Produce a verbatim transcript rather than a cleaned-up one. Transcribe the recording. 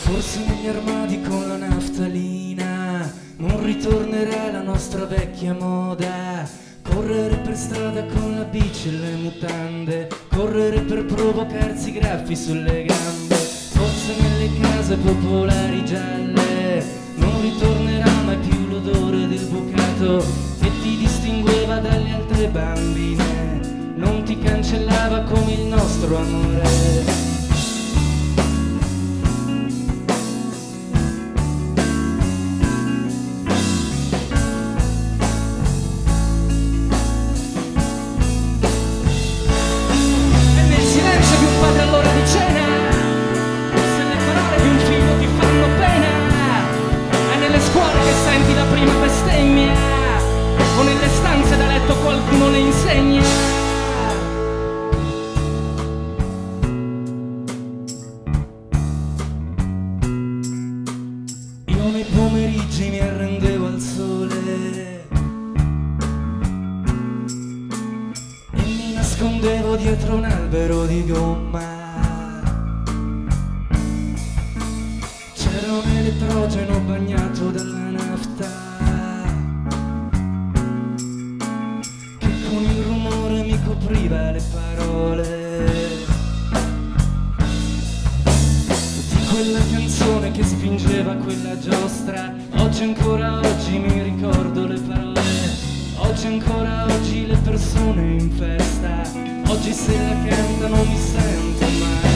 Forse negli armadi con la naftalina non ritornerà la nostra vecchia moda. Correre per strada con la bici e le mutande, correre per provocarsi graffi sulle gambe. Forse nelle case popolari gialle non ritornerà mai più l'odore del bucato che ti distingueva dalle altre bambine, non ti cancellava come il nostro amore. Senti la prima bestemmia o nelle stanze da letto qualcuno le insegna. Io nei pomeriggi mi arrendevo al sole e mi nascondevo dietro un albero di gomma. C'era un elettrogeno bagnato dalla nafta che con il rumore mi copriva le parole di quella canzone che spingeva quella giostra. Oggi ancora oggi mi ricordo le parole, oggi ancora oggi le persone in festa, oggi se la cantano mi sento male.